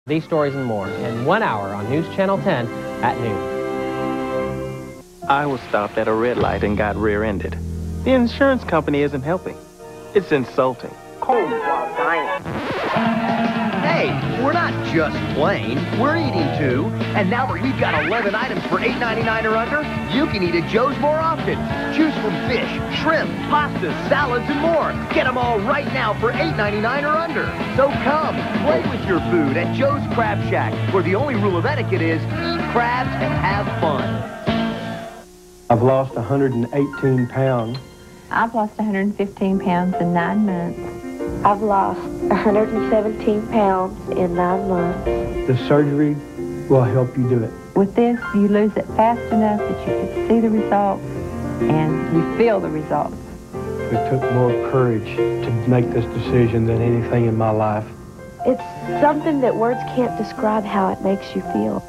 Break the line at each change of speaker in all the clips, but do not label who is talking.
These stories and more in 1 hour on News Channel 10 at noon.
I was stopped at a red light and got rear-ended. The insurance company isn't helping. It's insulting.
Home while dining.
Hey, we're not just plain, we're eating too. And now that we've got 11 items for $8.99 or under, you can eat at Joe's more often. Choose from fish, shrimp, pastas, salads, and more. Get them all right now for $8.99 or under. So come, play with your food at Joe's Crab Shack, where the only rule of etiquette is eat crabs and have fun.
I've lost 118 pounds.
I've lost 115 pounds in 9 months.
I've lost 117 pounds in 9 months.
The surgery will help you do it.
With this, you lose it fast enough that you can see the results and you feel the results.
It took more courage to make this decision than anything in my life.
It's something that words can't describe how it makes you feel.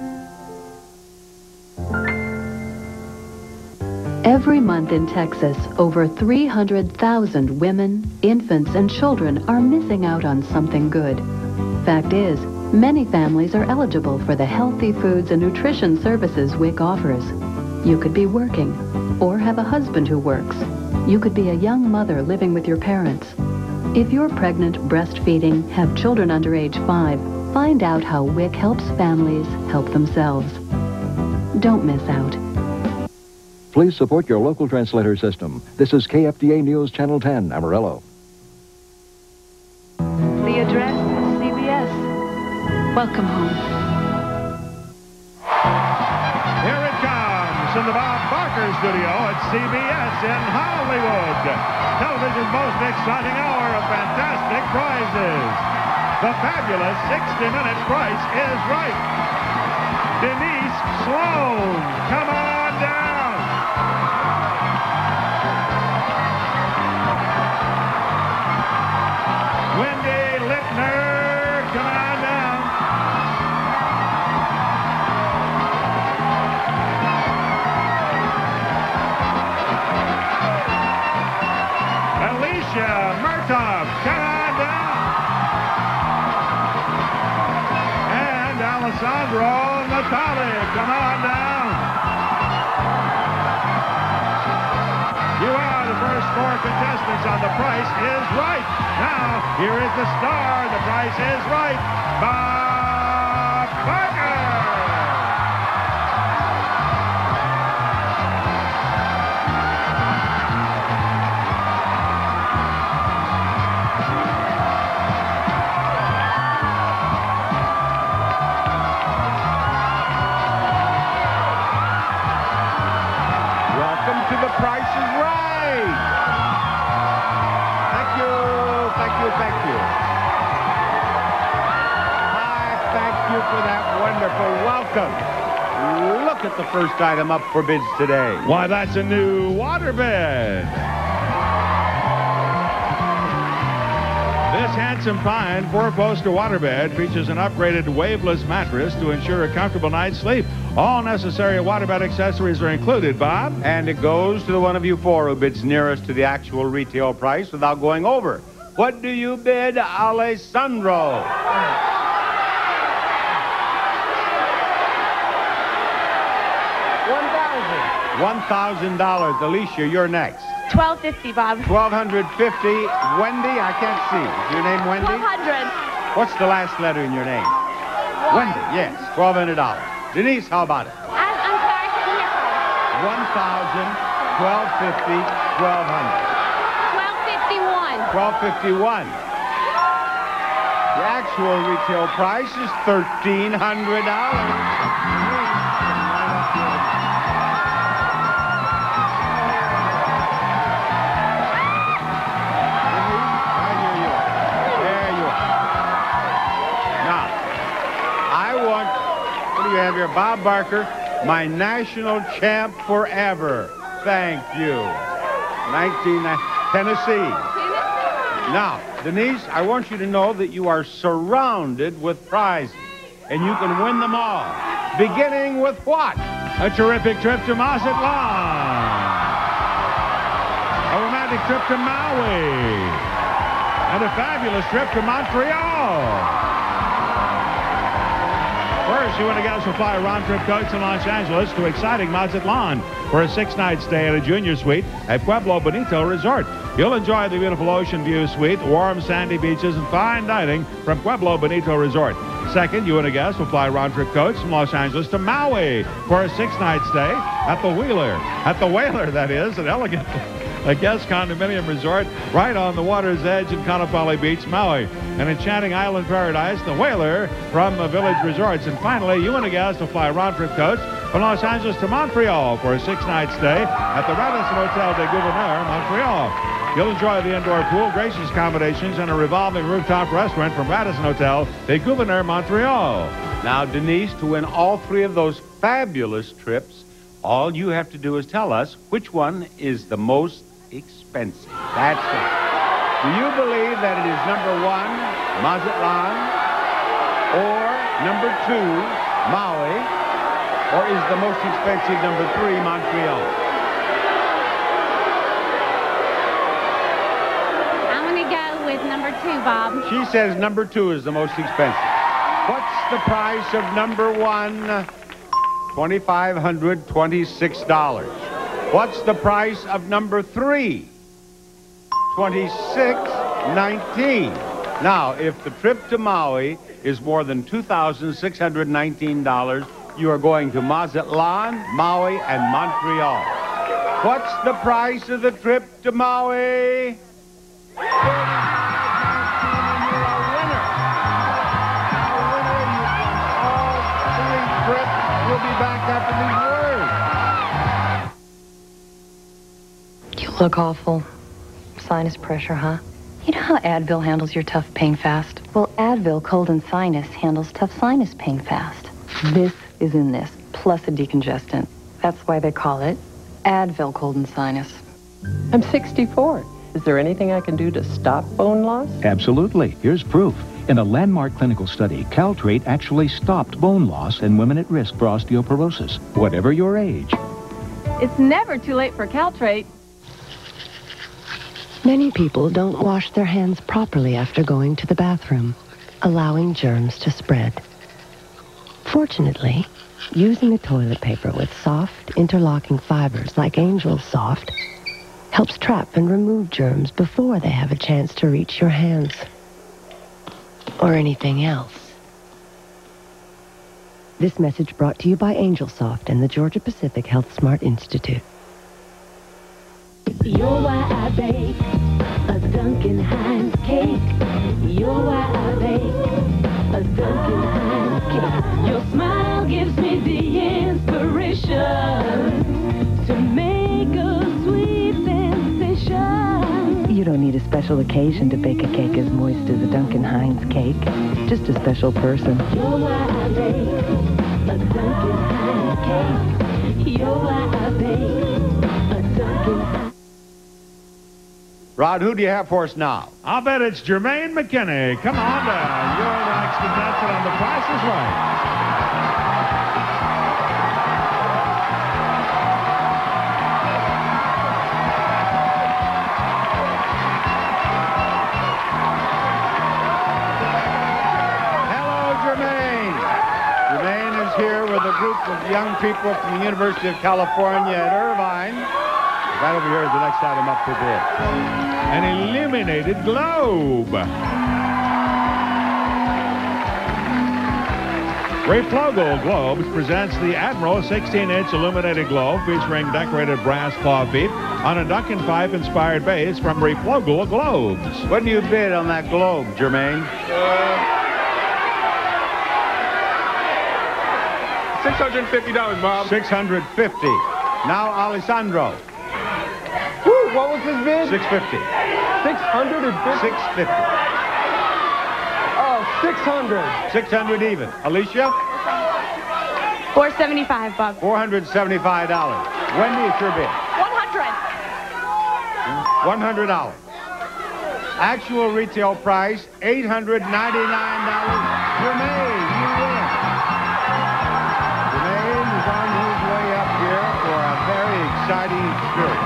Every month in Texas, over 300,000 women, infants, and children are missing out on something good. Fact is, many families are eligible for the healthy foods and nutrition services WIC offers. You could be working, or have a husband who works. You could be a young mother living with your parents. If you're pregnant, breastfeeding, have children under age 5, find out how WIC helps families help themselves. Don't miss out.
Please support your local translator system. This is KFDA News Channel 10, Amarillo.
The address is CBS. Welcome home.
Here it comes from the Bob Barker studio at CBS in Hollywood. Television's most exciting hour of fantastic prizes. The fabulous 60-minute Price is Right. Denise Sloan, come on down. Wendy Littner, come on down. Alicia Murtaugh, come on down. And Alessandro Natale, come on down. You are the first 4 contestants on The Price is Right. Now, here is the star. The Price is Right. Bob Barker. Welcome to The Price is Right. Thank you. Thank you. Thank you for that wonderful welcome. Look at the first item up for bids today. Why, that's a new waterbed. This handsome pine 4-poster waterbed features an upgraded waveless mattress to ensure a comfortable night's sleep. All necessary waterbed accessories are included, Bob.
And it goes to the one of you 4 who bids nearest to the actual retail price without going over. What do you bid, Alessandro? $1,000. Alicia, you're next.
$1,250, Bob.
$1,250. Wendy, I can't see. Is your name Wendy?
$1,200.
What's the last letter in your name? Wendy, yes. $1,200. Denise, how about it?
I'm sorry, I couldn't hear.
1,000, 1,250, 1,200. $1,251. The actual retail price is $1,300. You have here Bob Barker, my national champ forever. Thank you. 19 Tennessee. Now, Denise, I want you to know that you are surrounded with prizes, and you can win them all. Beginning with what? A terrific trip to Mazatlan. A romantic trip to Maui. And a fabulous trip to Montreal.
First, you and a guest will fly a round-trip coach to Los Angeles to exciting Mazatlan for a 6-night stay at a junior suite at Pueblo Bonito Resort. You'll enjoy the beautiful ocean view suite, warm sandy beaches, and fine dining from Pueblo Bonito Resort. Second, you and a guest will fly a round-trip coach from Los Angeles to Maui for a 6-night stay at the Whaler, that is, an elegant guest condominium resort right on the water's edge in Kaanapali Beach, Maui. An enchanting island paradise, the Whaler from the Village Resorts. And finally, you and a guest will fly a round-trip coach from Los Angeles to Montreal for a 6-night stay at the Radisson Hotel de Gouverneur, Montreal. You'll enjoy the indoor pool, gracious accommodations, and a revolving rooftop restaurant from Radisson Hotel de Gouverneur, Montreal.
Now, Denise, to win all 3 of those fabulous trips, all you have to do is tell us which one is the most expensive. That's it. Do you believe that it is number 1, Mazatlan, or number 2, Maui, or is the most expensive number 3, Montreal?
I'm going to go with number 2, Bob.
She says number 2 is the most expensive. What's the price of number 1? $2,526. What's the price of number 3? $2,619. Now, if the trip to Maui is more than $2,619, you are going to Mazatlan, Maui, and Montreal. What's the price of the trip to Maui? We'll be back after these words.
You look awful. Sinus pressure, huh? You know how Advil handles your tough pain fast? Well, Advil Cold and Sinus handles tough sinus pain fast. This is in this, plus a decongestant. That's why they call it Advil Cold and Sinus.
I'm 64. Is there anything I can do to stop bone loss?
Absolutely. Here's proof. In a landmark clinical study, Caltrate actually stopped bone loss in women at risk for osteoporosis, whatever your age.
It's never too late for Caltrate.
Many people don't wash their hands properly after going to the bathroom, allowing germs to spread. Fortunately, using a toilet paper with soft, interlocking fibers like Angel Soft helps trap and remove germs before they have a chance to reach your hands. Or anything else. This message brought to you by Angel Soft and the Georgia Pacific Health Smart Institute.
You're why I bake a Duncan Hines cake. You're why I bake a Duncan Hines cake. Your smile gives me the inspiration to make a sweet sensation.
You don't need a special occasion to bake a cake as moist as a Duncan Hines cake. Just a special person.
You're why I bake a Duncan Hines cake. You're why I bake a Duncan Hines.
Rod, who do you have for us now?
I'll bet it's Jermaine McKinney. Come on down. You're the next contestant on The Price is Right.
Hello, Jermaine. Jermaine is here with a group of young people from the University of California at Irvine. Right over here is the next item up for bid.
An illuminated globe. Reflogel Globes presents the Admiral 16-inch illuminated globe featuring decorated brass claw feet on a Duncan Fife-inspired base from Reflogel Globes.
What do you bid on that globe, Jermaine?
$650, Bob.
$650. Now, Alessandro.
Woo, what was his bid?
$650.
$650?
$650.
Oh, $600.
$600 even. Alicia?
$475, Bob.
$475. Wendy, it's your bid.
$100.
$100. Actual retail price, $899. Jermaine, you win. Jermaine is on his way up here for a very exciting experience.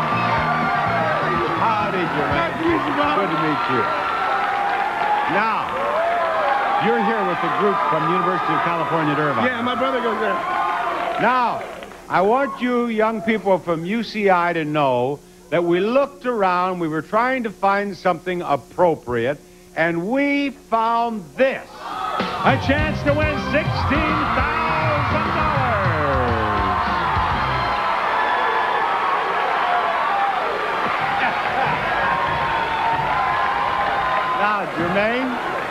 Howdy, Jermaine. Good to meet you. Now, you're here with with the group from University of California at Irvine.
Yeah, my brother goes there.
Now, I want you young people from UCI to know that we looked around, we were trying to find something appropriate, and we found this.
A chance to win $16,000.
Now, Jermaine,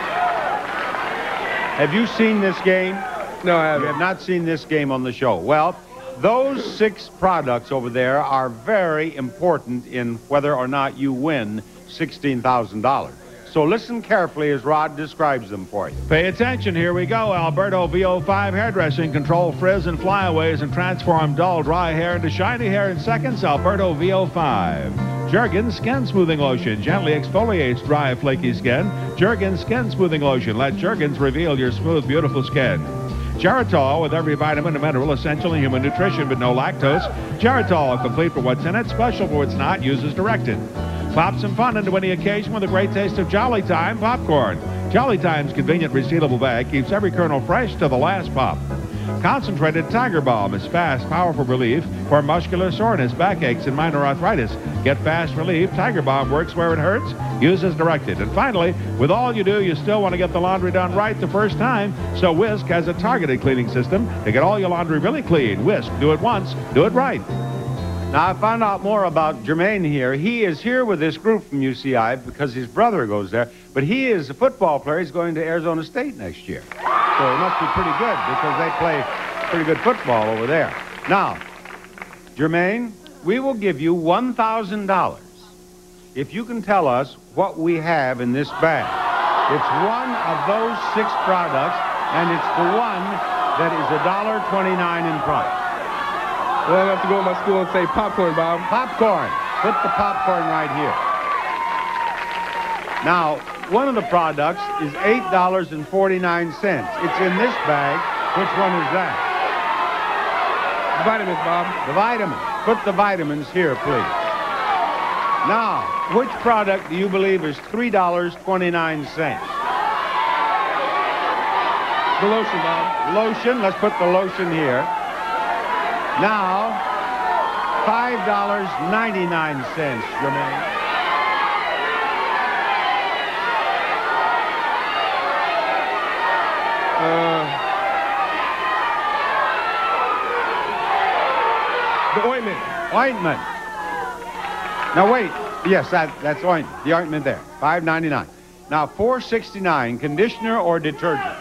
have you seen this game?
No, I haven't.
You have not seen this game on the show. Well, those 6 products over there are very important in whether or not you win $16,000. So listen carefully as Rod describes them for you.
Pay attention, here we go. Alberto VO5 hairdressing. Control frizz and flyaways and transform dull, dry hair into shiny hair in seconds. Alberto VO5. Jergens Skin Smoothing Lotion. Gently exfoliates dry, flaky skin. Jergens Skin Smoothing Lotion. Let Jergens reveal your smooth, beautiful skin. Geritol with every vitamin and mineral essential in human nutrition but no lactose. Geritol, complete for what's in it, special for what's not, uses directed. Pop some fun into any occasion with a great taste of Jolly Time popcorn. Jolly Time's convenient resealable bag keeps every kernel fresh to the last pop. Concentrated Tiger Balm is fast, powerful relief for muscular soreness, backaches, and minor arthritis. Get fast relief. Tiger Balm works where it hurts. Use as directed. And finally, with all you do, you still want to get the laundry done right the first time. So Whisk has a targeted cleaning system to get all your laundry really clean. Whisk. Do it once. Do it right.
Now, I found out more about Jermaine here. He is here with this group from UCI because his brother goes there. But he is a football player. He's going to Arizona State next year. So it must be pretty good because they play pretty good football over there. Now, Jermaine, we will give you $1,000 if you can tell us what we have in this bag. It's one of those 6 products, and it's the one that is $1.29 in price.
Well, I have to go to my school and say popcorn, Bob.
Popcorn. Put the popcorn right here. Now, one of the products is $8.49. It's in this bag. Which one is that?
The vitamins, Bob.
The vitamins. Put the vitamins here, please. Now, which product do you believe is $3.29?
The lotion, Bob.
Lotion. Let's put the lotion here. Now, $5.99, Jermaine.
The ointment.
Ointment. Now, wait. Yes, that's ointment. The ointment there. $5.99. Now, $4.69, conditioner or detergent?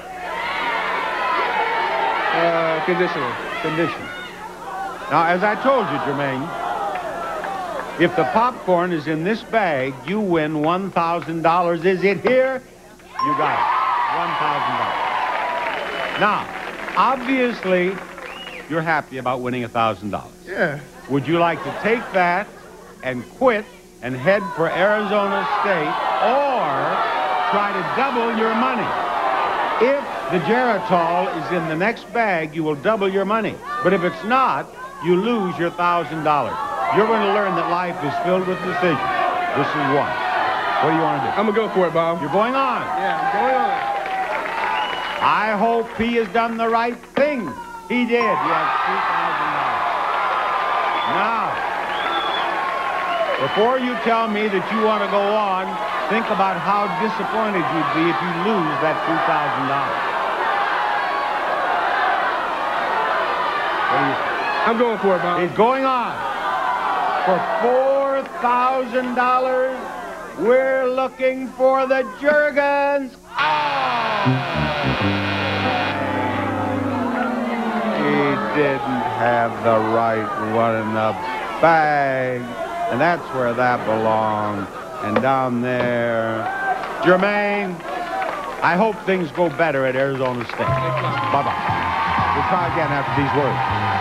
Conditioner.
Conditioner. Now, as I told you, Jermaine, if the popcorn is in this bag, you win $1,000. Is it here? You got it. $1,000. Now, obviously, you're happy about winning $1,000.
Yeah.
Would you like to take that and quit and head for Arizona State or try to double your money? If the Geritol is in the next bag, you will double your money. But if it's not, you lose your $1,000. You're going to learn that life is filled with decisions. This is one. What do you want to do?
I'm going to go for it, Bob.
You're going on?
Yeah, I'm going on.
I hope he has done the right thing. He did. He has $2,000. Now, before you tell me that you want to go on, think about how disappointed you'd be if you lose that $2,000. What do you think?
I'm going for it, Bob.
He's going on. For $4,000, we're looking for the Jergens. He didn't have the right one in the bag. And that's where that belonged. And down there. Jermaine, I hope things go better at Arizona State. Bye-bye. We'll try again after these words.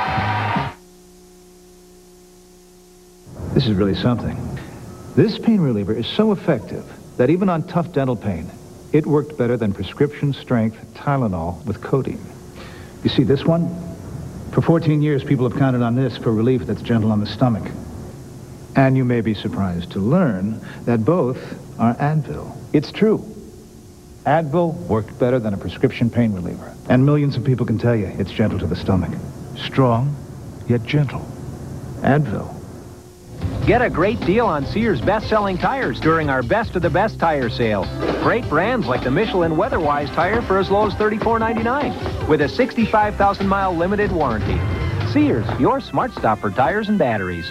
This is really something. This pain reliever is so effective that even on tough dental pain, it worked better than prescription-strength Tylenol with codeine. You see this one? For 14 years, people have counted on this for relief that's gentle on the stomach. And you may be surprised to learn that both are Advil. It's true. Advil worked better than a prescription pain reliever. And millions of people can tell you it's gentle to the stomach. Strong, yet gentle. Advil.
Get a great deal on Sears best-selling tires during our Best of the Best tire sale. Great brands like the Michelin Weatherwise tire for as low as $34.99 with a 65,000-mile limited warranty. Sears, your smart stop for tires and batteries.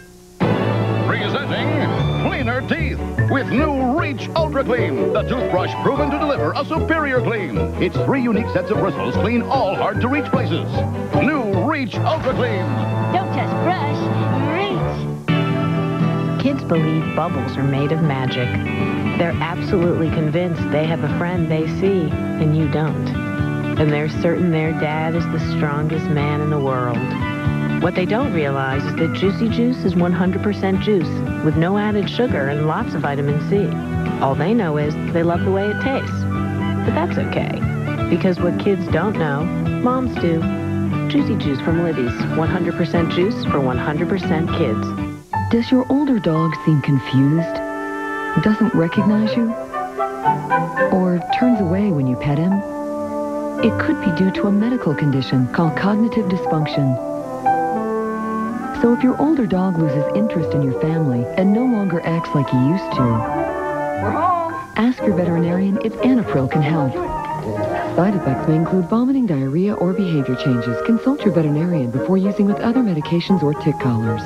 Presenting Cleaner Teeth with new Reach Ultra Clean, the toothbrush proven to deliver a superior clean. Its 3 unique sets of bristles clean all hard-to-reach places. New Reach Ultra Clean.
Don't just brush, reach.
Kids believe bubbles are made of magic. They're absolutely convinced they have a friend they see and you don't. And they're certain their dad is the strongest man in the world. What they don't realize is that Juicy Juice is 100% juice with no added sugar and lots of vitamin C. All they know is they love the way it tastes. But that's okay, because what kids don't know, moms do. Juicy Juice from Libby's, 100% juice for 100% kids.
Does your older dog seem confused? Doesn't recognize you? Or turns away when you pet him? It could be due to a medical condition called cognitive dysfunction. So if your older dog loses interest in your family and no longer acts like he used to, we're home. Ask your veterinarian if Anapril can help. Side effects may include vomiting, diarrhea, or behavior changes. Consult your veterinarian before using with other medications or tick collars.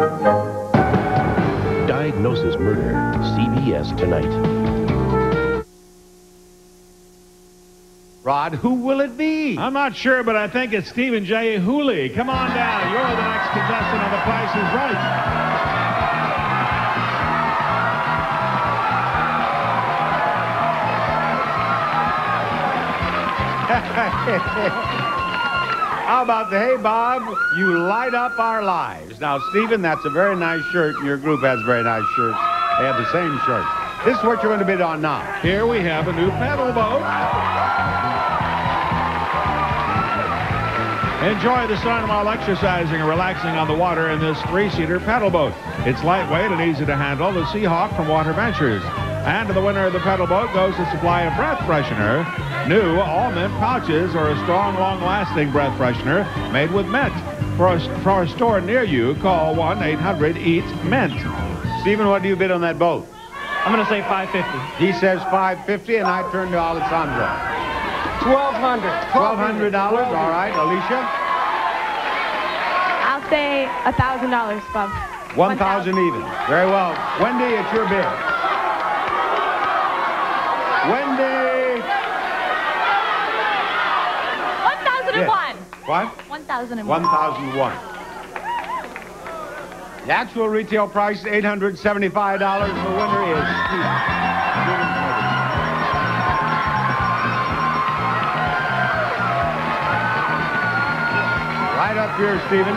Diagnosis Murder, CBS tonight.
Rod, who will it be?
I'm not sure, but I think it's Stephen J. Hooley. Come on down. You're the next contestant on The Price is Right.
How about the Hey Bob, you light up our lives. Now, Stephen, that's a very nice shirt, and your group has very nice shirts. They have the same shirt. This is what you're going to bid on now.
Here we have a new pedal boat. Enjoy the sun while exercising and relaxing on the water in this 3-seater pedal boat. It's lightweight and easy to handle. The Seahawk from Water Ventures. And to the winner of the pedal boat goes a supply of breath freshener. New all-mint pouches or a strong, long-lasting breath freshener made with mint. For a store near you, call 1-800-EAT-MINT. Stephen, what do you bid on that boat?
I'm going to say $550.
He says $550, and I turn to Alessandro.
$1,200.
$1,200, all right. Alicia?
I'll say $1,000, Bob.
1,000 even. Very well. Wendy, it's your bid. Wendy!
1,001.
What?
1,001.
1,001. The actual retail price is $875. The winner is Steve. Right up here, Stephen.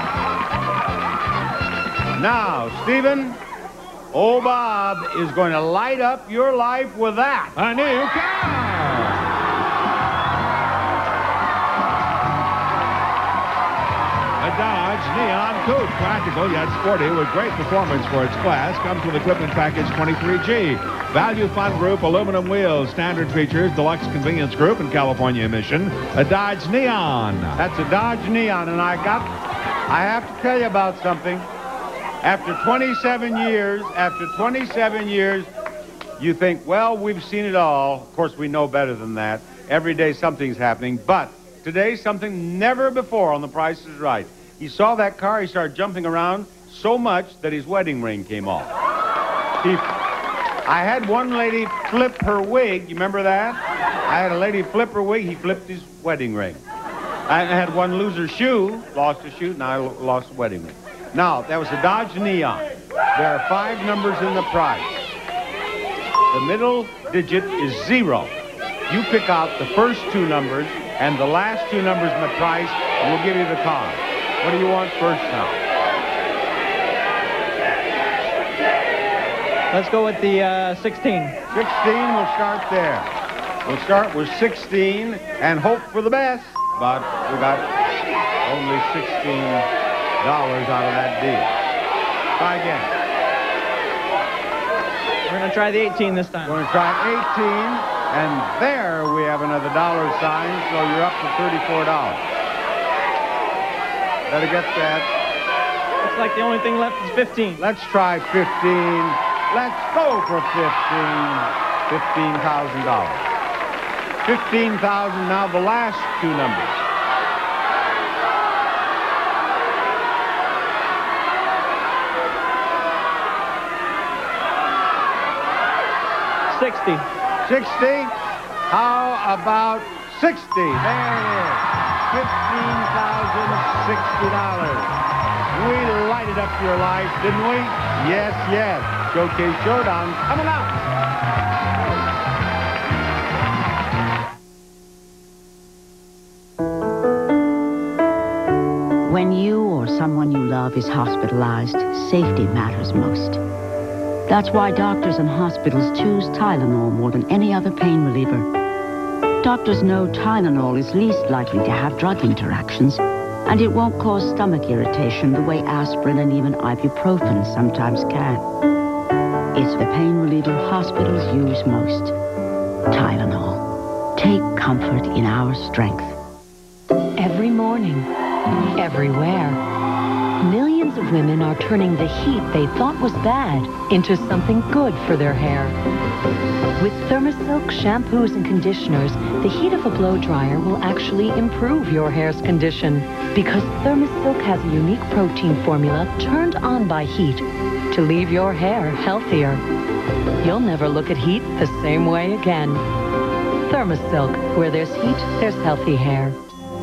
Now, Stephen, old Bob is going to light up your life with that.
A new car! A Dodge Neon Coupe, practical yet sporty with great performance for its class, comes with equipment package 23G. Value Fund Group, aluminum wheels, standard features, deluxe convenience group, and California emission. A Dodge Neon.
That's a Dodge Neon, and I have to tell you about something. After 27 years, you think, well, we've seen it all. Of course, we know better than that. Every day something's happening, but today something never before on The Price is Right. He saw that car, he started jumping around so much that his wedding ring came off. I had one lady flip her wig. You remember that? I had a lady flip her wig. He flipped his wedding ring. I had one lose her shoe, lost a shoe, and I lost a wedding ring. Now, that was a Dodge Neon. There are 5 numbers in the price. The middle digit is 0. You pick out the first 2 numbers and the last 2 numbers in the price, and we'll give you the car. What do you want first now?
Let's go with the 16.
16, we'll start there. We'll start with 16 and hope for the best. But we got only $16 out of that deal. Try again.
We're going to try the 18 this time.
We're going to try 18. And there we have another dollar sign, so you're up to $34. Better get that.
Looks like the only thing left is 15.
Let's try 15. Let's go for 15. $15,000. 15,000, now the last two numbers.
$60.
60? How about 60? There it is. $15,060. We lighted up your life, didn't we? Yes, yes. Showcase Showdown coming up.
When you or someone you love is hospitalized, safety matters most. That's why doctors and hospitals choose Tylenol more than any other pain reliever. Doctors know Tylenol is least likely to have drug interactions, and it won't cause stomach irritation the way aspirin and even ibuprofen sometimes can. It's the pain reliever hospitals use most. Tylenol. Take comfort in our strength.
Every morning, everywhere, millions of women are turning the heat they thought was bad into something good for their hair. With Thermosilk shampoos and conditioners, the heat of a blow dryer will actually improve your hair's condition because Thermosilk has a unique protein formula turned on by heat to leave your hair healthier. You'll never look at heat the same way again. Thermosilk, where there's heat, there's healthy hair.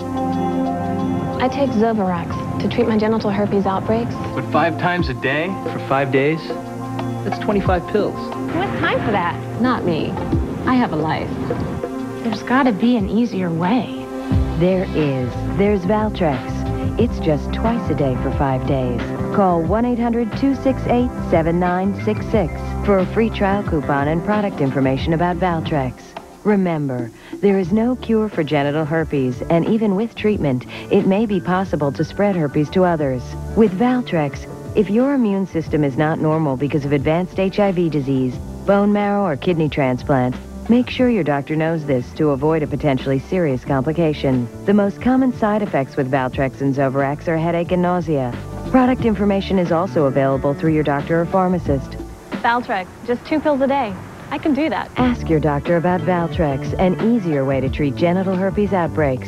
I take Zovirax to treat my genital herpes outbreaks.
But 5 times a day for 5 days? That's 25 pills.
Who has time for that? Not me. I have a life. There's got to be an easier way.
There is. There's Valtrex. It's just twice a day for 5 days. Call 1-800-268-7966 for a free trial coupon and product information about Valtrex. Remember, there is no cure for genital herpes, and even with treatment, it may be possible to spread herpes to others. With Valtrex, if your immune system is not normal because of advanced HIV disease, bone marrow, or kidney transplant, make sure your doctor knows this to avoid a potentially serious complication. The most common side effects with Valtrex and Zovirax are headache and nausea. Product information is also available through your doctor or pharmacist.
Valtrex, just 2 pills a day. I can do that.
Ask your doctor about Valtrex, an easier way to treat genital herpes outbreaks.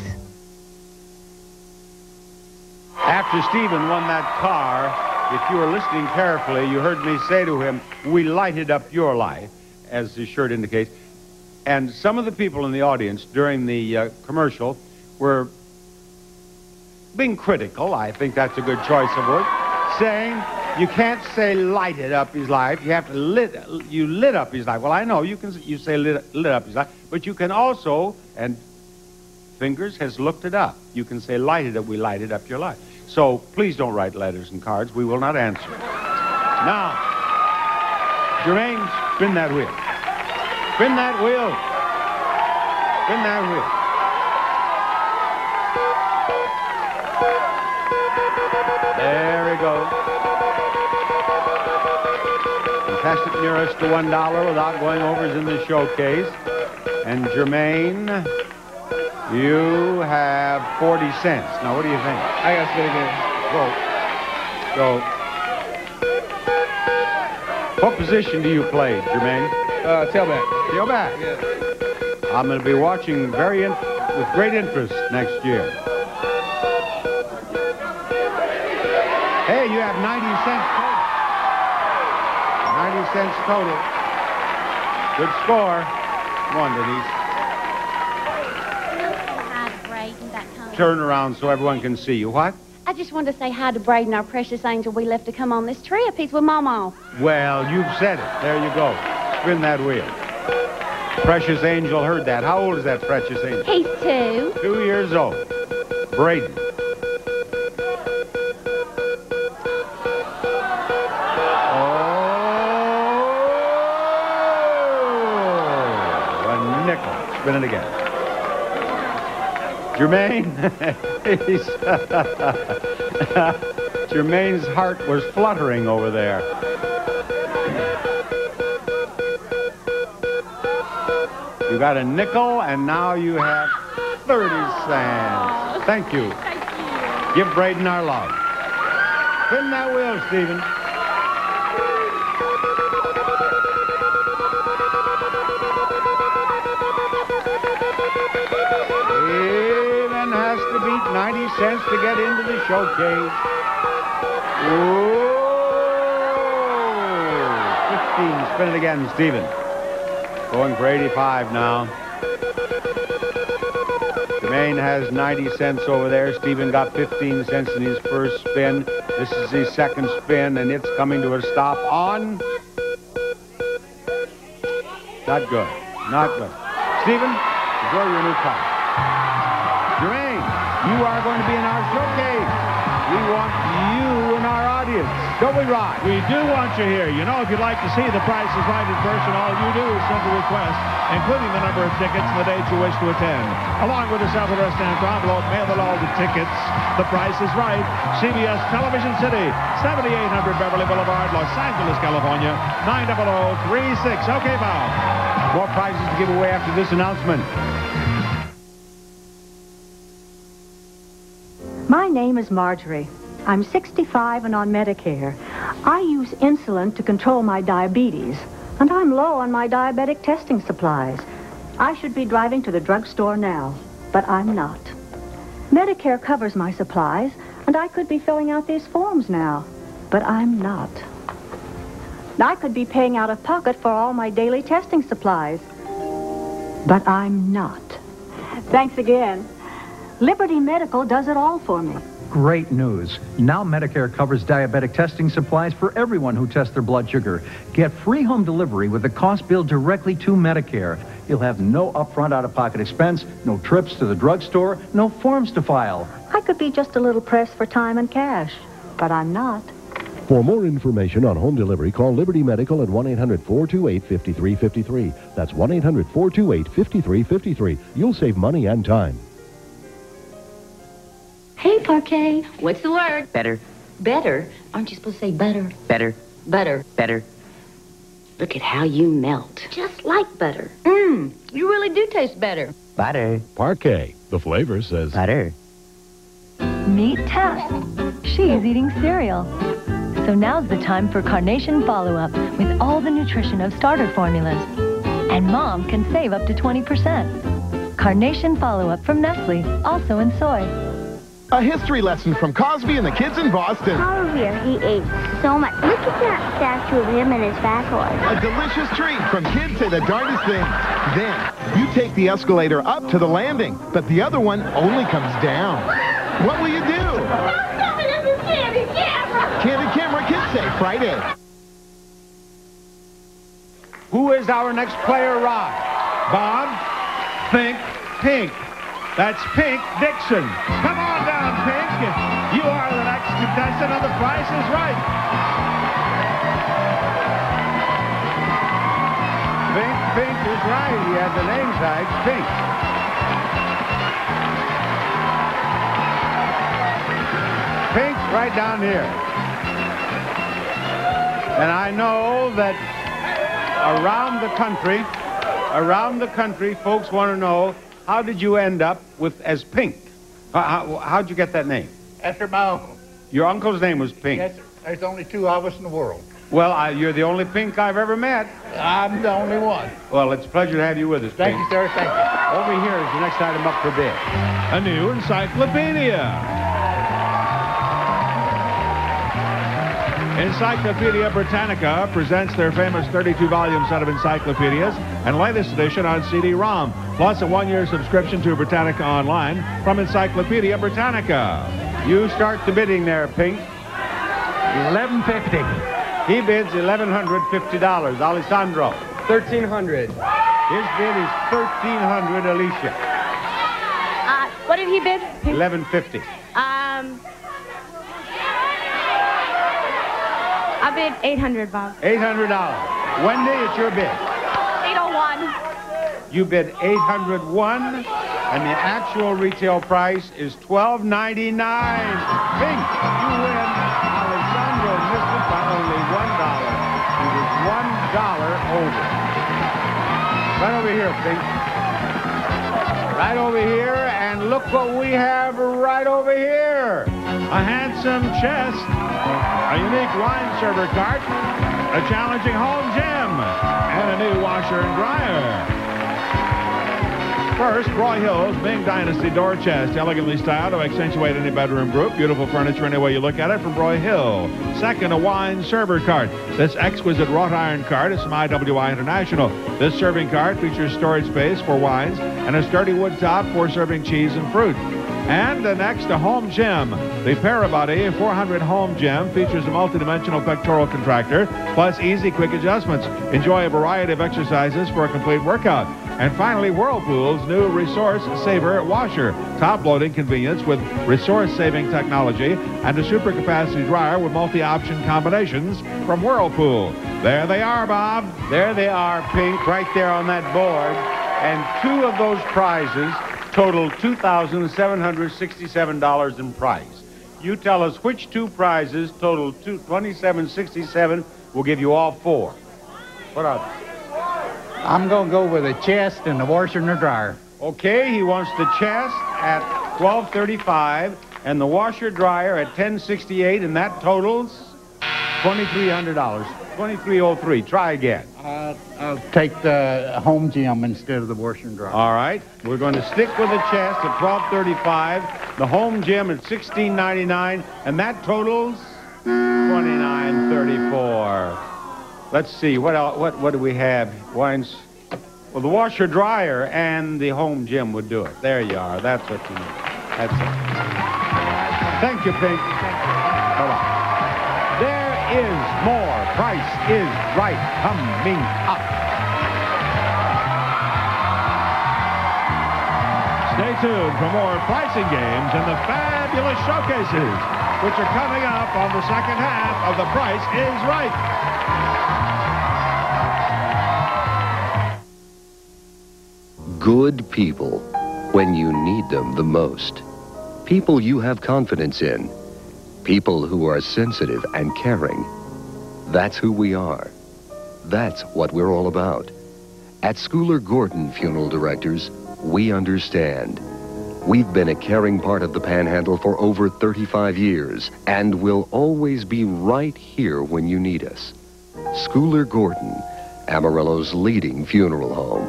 After Stephen won that car, if you were listening carefully, you heard me say to him, we lighted up your life, as his shirt indicates. And some of the people in the audience during the commercial were being critical. I think that's a good choice of words. Saying, you can't say lighted up his life. You have to lit up his life. Well, I know you say lit up his life, but you can also, and Fingers has looked it up. You can say lighted up. We lighted up your life. So please don't write letters and cards. We will not answer. Now, Jermaine, spin that wheel. Spin that wheel. Spin that wheel. There we go. Fantastic nearest to $1 without going over is in the showcase. And Jermaine, you have 40 cents. Now, what do you think?
I got to spin again.
Go. What position do you play, Jermaine?
Tailback.
Tailback.
Yeah.
I'm going to be watching with great interest next year. Hey, you have 90 cents total. 90 cents total. Good score. Come on, Denise. Turn around so everyone can see you. What?
I just wanted to say hi to Braden, our precious angel we left to come on this trip. He's with Mama.
Well, you've said it. There you go. Spin that wheel. Precious angel heard that. How old is that precious angel?
He's 2.
2 years old. Braden. Spin it again. Jermaine, Jermaine's heart was fluttering over there. You got a nickel, and now you have 30 cents. Thank you. Give Braden our love. Spin that wheel, Stephen. Stephen has to beat 90 cents to get into the showcase. Ooh. 15. Spin it again, Stephen. Going for 85 now. Jermaine has 90 cents over there. Stephen got 15 cents in his first spin. This is his second spin, and it's coming to a stop on... Not good. Not good. Stephen, enjoy your new car. Jermaine, you are going to be in our showcase. We want you in our audience. Don't we, Rod?
We do want you here. You know, if you'd like to see The Price is Right in person, all you do is send a request, including the number of tickets and the date you wish to attend. Along with a self-addressed stamped envelope, mail it all the tickets. The Price is Right. CBS Television City, 7800 Beverly Boulevard, Los Angeles, California, 90036. Okay, Bob.
More prizes to give away after this announcement.
My name is Marjorie. I'm 65 and on Medicare. I use insulin to control my diabetes, and I'm low on my diabetic testing supplies. I should be driving to the drugstore now, but I'm not. Medicare covers my supplies, and I could be filling out these forms now, but I'm not. I could be paying out of pocket for all my daily testing supplies, but I'm not. Thanks again. Liberty Medical does it all for me.
Great news. Now Medicare covers diabetic testing supplies for everyone who tests their blood sugar. Get free home delivery with the cost billed directly to Medicare. You'll have no upfront out-of-pocket expense, no trips to the drugstore, no forms to file.
I could be just a little pressed for time and cash, but I'm not.
For more information on home delivery, call Liberty Medical at 1-800-428-5353. That's 1-800-428-5353. You'll save money and time.
Hey, Parquet. What's the word?
Better.
Better? Aren't you supposed to say butter?
Better.
Butter.
Better.
Look at how you melt. Just like butter. You really do taste better.
Butter.
Parquet. The flavor says...
Butter.
Meet Tess. She's eating cereal. So now's the time for Carnation Follow-Up with all the nutrition of starter formulas. And Mom can save up to 20%. Carnation Follow-Up from Nestle, also in soy.
A history lesson from Cosby and the kids in Boston.
Here, he ate so much. Look at that statue of him and his factoid.
A delicious treat from Kids Say the Darndest Things. Then, you take the escalator up to the landing, but the other one only comes down. What will you do?
Candy camera!
Candy camera, Kids Say Friday.
Who is our next player, Rod? Bob? Think Pink. That's Pink Dixon. Come on down, Pink. You are the next contestant on The Price is Right. Pink is right. He has the name tag, Pink. Pink right down here. And I know that around the country, folks want to know, how did you end up as Pink? How'd you get that name?
After my uncle.
Your uncle's name was Pink?
Yes, sir. There's only two of us in the world.
Well, you're the only Pink I've ever met.
I'm the only one.
Well, it's a pleasure to have you with us,
Thank
Pink.
you, sir. Thank you.
Over here is the next item up for bid.
A new encyclopedia. Encyclopedia Britannica presents their famous 32-volume set of encyclopedias and latest edition on CD-ROM, plus a one-year subscription to Britannica Online from Encyclopedia Britannica.
You start the bidding there, Pink.
$1,150.
He bids $1,150. Alessandro.
$1,300.
His bid is $1,300, Alicia.
What did he bid?
$1,150.
I bid $800, Bob.
$800. Wendy, it's your bid.
801.
You bid $801, and the actual retail price is $12.99. Pink, you win. Alessandro missed it by only $1. He was $1 over. Right over here, Pink. Right over here, and look what we have right over here.
A handsome chest, a unique wine server cart, a challenging home gym, and a new washer and dryer. First, Roy Hill's Ming Dynasty door chest, elegantly styled to accentuate any bedroom group. Beautiful furniture any way you look at it from Roy Hill. Second, a wine server cart. This exquisite wrought iron cart is from IWI International. This serving cart features storage space for wines and a sturdy wood top for serving cheese and fruit. And next, a home gym. The Parabody 400 home gym features a multidimensional pectoral contractor, plus easy, quick adjustments. Enjoy a variety of exercises for a complete workout. And finally, Whirlpool's new Resource Saver washer. Top-loading convenience with resource-saving technology and a super capacity dryer with multi-option combinations from Whirlpool. There they are, Bob.
There they are, Pink, right there on that board. And two of those prizes total $2,767 in price. You tell us which two prizes total $2,767. We'll give you all four. What are they?
I'm going to go with a chest and the washer and the dryer.
Okay, he wants the chest at $1,235 and the washer dryer at $1,068, and that totals $2,300. $2,303. Try again.
I'll take the home gym instead of the washer and dryer.
All right. We're going to stick with the chest at $1,235, the home gym at $1,699, and that totals $2,934. Let's see, what do we have? Wines. Well, the washer dryer and the home gym would do it. There you are. That's what you need. That's it. Thank you, Pink. Bye-bye. There is more. Price is Right coming up.
Stay tuned for more pricing games and the fabulous showcases, which are coming up on the second half of The Price is Right.
Good people, when you need them the most. People you have confidence in. People who are sensitive and caring. That's who we are. That's what we're all about. At Schuyler Gordon Funeral Directors, we understand. We've been a caring part of the Panhandle for over 35 years, and we'll always be right here when you need us. Schuyler Gordon, Amarillo's leading funeral home.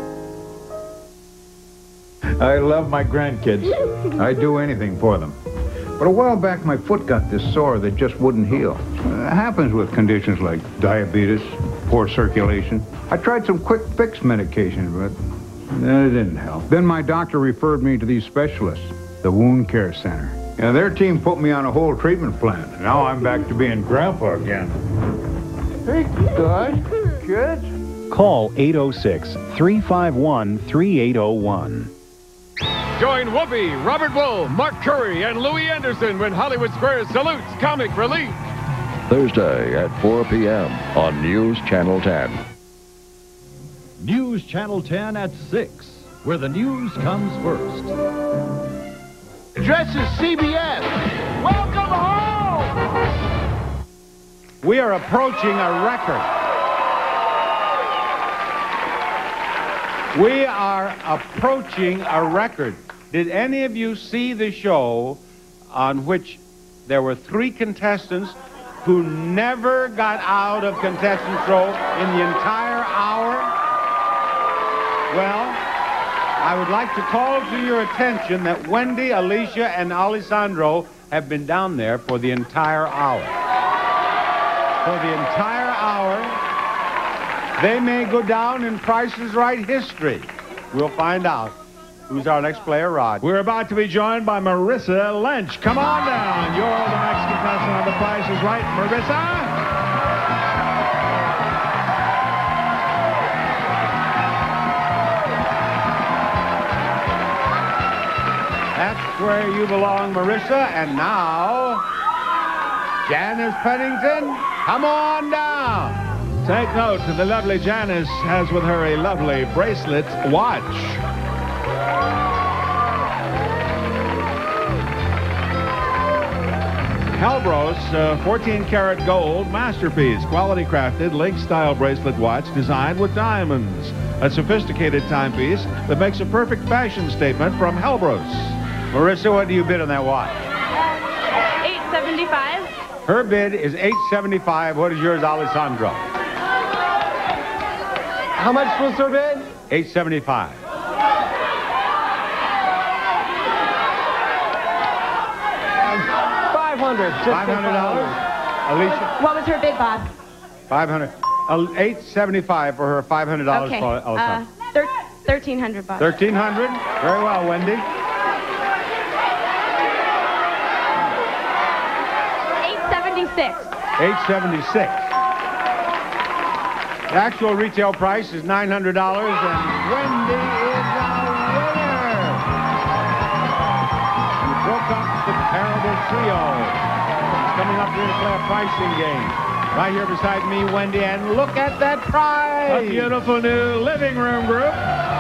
I love my grandkids. I'd do anything for them. But a while back, my foot got this sore that just wouldn't heal. It happens with conditions like diabetes, poor circulation. I tried some quick fix medication, but it didn't help. Then my doctor referred me to these specialists, the Wound Care Center. And their team put me on a whole treatment plan. Now I'm back to being grandpa again.
Hey, guys, kids.
Call 806-351-3801.
Join Whoopi, Robert Wool, Mark Curry, and Louis Anderson when Hollywood Squares salutes Comic Relief.
Thursday at 4 p.m. on News Channel 10.
News Channel 10 at 6, where the news comes first.
This is CBS. Welcome home.
We are approaching a record. We are approaching a record. Did any of you see the show on which there were 3 contestants who never got out of contestants row in the entire hour? Well, I would like to call to your attention that Wendy, Alicia, and Alessandro have been down there for the entire hour. For the entire hour. They may go down in Price is Right history. We'll find out. Who's our next player, Rod?
We're about to be joined by Marissa Lynch. Come on down. You're the next contestant on The Price is Right. Marissa?
That's where you belong, Marissa. And now, Janice Pennington, come on down.
Take note, the lovely Janice has with her a lovely bracelet watch. Halbros 14-karat gold masterpiece, quality crafted, link-style bracelet watch designed with diamonds. a sophisticated timepiece that makes a perfect fashion statement from Helbros.
Marissa, what do you bid on that watch?
$8.75.
Her bid is $8.75. What is yours, Alessandro?
How much was her bid?
$8.75.
$500.
$500. Alicia?
What was her bid, Bob?
$500. $8.75 for her. $500
Okay.
for Alessandro.
$1,300, Bob.
$1,300. Very well, Wendy.
$8.76.
$8.76. The actual retail price is $900, and Wendy is our winner. You broke up the terrible trio. It's coming up here to play a pricing game. Right here beside me, Wendy, and look at that prize.
A beautiful new living room group.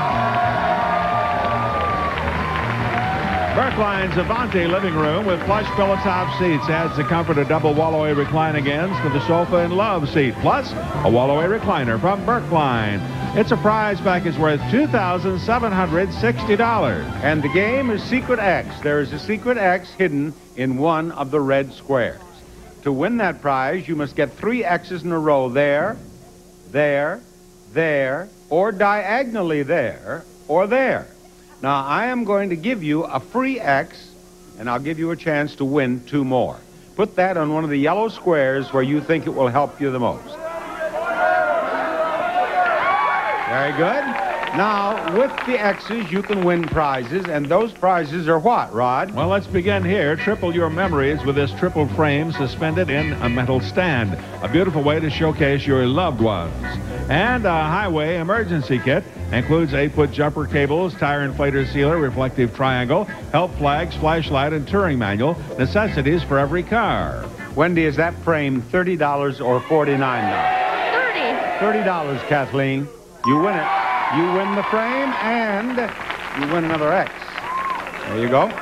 Berkline's Avante living room with plush pillow top seats adds the comfort of double wall-away recline-agains to the sofa and love seat, plus a wall-away recliner from Berkline. It's a prize package worth $2,760.
And the game is Secret X. There is a Secret X hidden in one of the red squares. To win that prize, you must get 3 X's in a row there, there, there, or diagonally there, or there. Now, I am going to give you a free X, and I'll give you a chance to win 2 more. Put that on one of the yellow squares where you think it will help you the most. Very good. Now, with the X's, you can win prizes, and those prizes are what, Rod?
Well, let's begin here. Triple your memories with this triple frame suspended in a metal stand. A beautiful way to showcase your loved ones. And a highway emergency kit includes 8-foot jumper cables, tire inflator sealer, reflective triangle, help flags, flashlight, and touring manual. Necessities for every car.
Wendy, is that frame $30 or $49?
$30.
$30, Kathleen. You win it. You win the frame, and you win another X. There you go.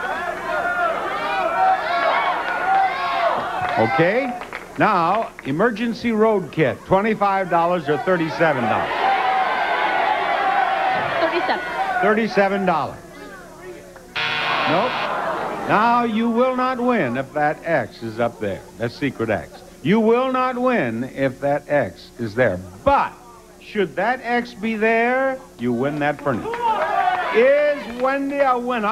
Okay. Now, emergency road kit, $25 or $37? $37. Nope. Now, you will not win if that X is up there. That's Secret X. You will not win if that X is there. But should that X be there, you win that furniture. Is Wendy a winner?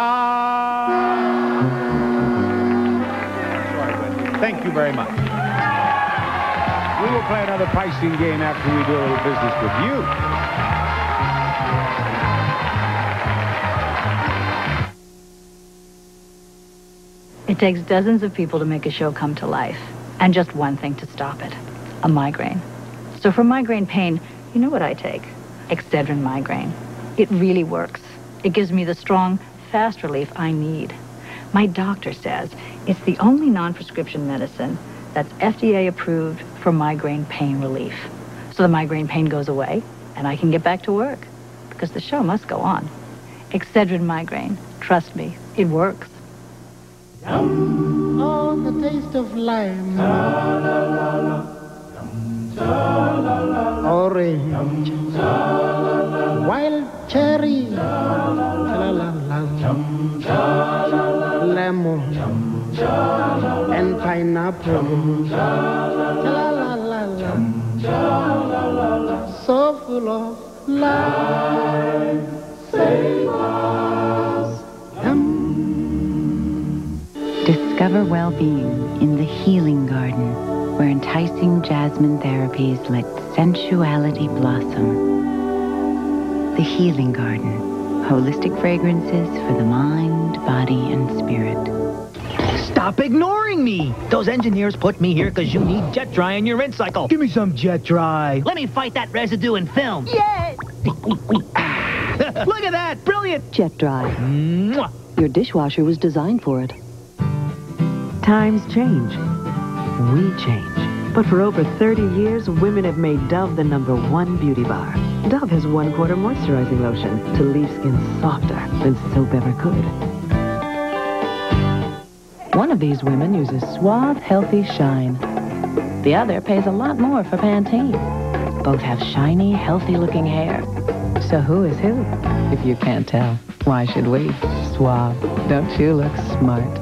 Sorry, Wendy. Thank you very much. We will play another pricing game after we do a little business with you.
It takes dozens of people to make a show come to life, and just one thing to stop it, a migraine. So for migraine pain, you know what I take? Excedrin migraine. It really works. It gives me the strong, fast relief I need. My doctor says it's the only non-prescription medicine that's FDA approved for migraine pain relief. So the migraine pain goes away, and I can get back to work, because the show must go on. Excedrin migraine. Trust me, it works.
Oh, the taste of lime. Orange, wild cherry, lemon, and pineapple, so full of life.
Discover well-being in the Healing Garden, where enticing jasmine therapies let sensuality blossom. The Healing Garden. Holistic fragrances for the mind, body, and spirit.
Stop ignoring me! Those engineers put me here because you need jet dry in your rinse cycle. Give me some jet dry. Let me fight that residue in film. Yay! Look at that! Brilliant!
Jet dry.
Mwah.
Your dishwasher was designed for it. Times change. We change. But for over 30 years, women have made Dove the #1 beauty bar. Dove has 1/4 moisturizing lotion to leave skin softer than soap ever could. One of these women uses Suave Healthy Shine. The other pays a lot more for Pantene. Both have shiny, healthy-looking hair. So who is who? If you can't tell, why should we? Suave. Don't you look smart?